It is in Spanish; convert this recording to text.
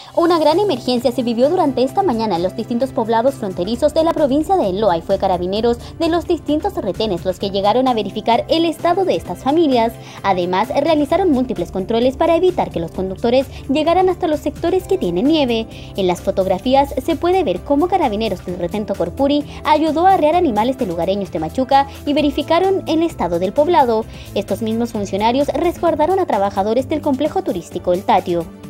Una gran emergencia se vivió durante esta mañana en los distintos poblados fronterizos de la provincia de Loa y fue carabineros de los distintos retenes los que llegaron a verificar el estado de estas familias. Además, realizaron múltiples controles para evitar que los conductores llegaran hasta los sectores que tienen nieve. En las fotografías se puede ver cómo carabineros del retén Tocorpuri ayudó a arrear animales de lugareños de Machuca y verificaron el estado del poblado. Estos mismos funcionarios resguardaron a trabajadores del complejo turístico El Tatio.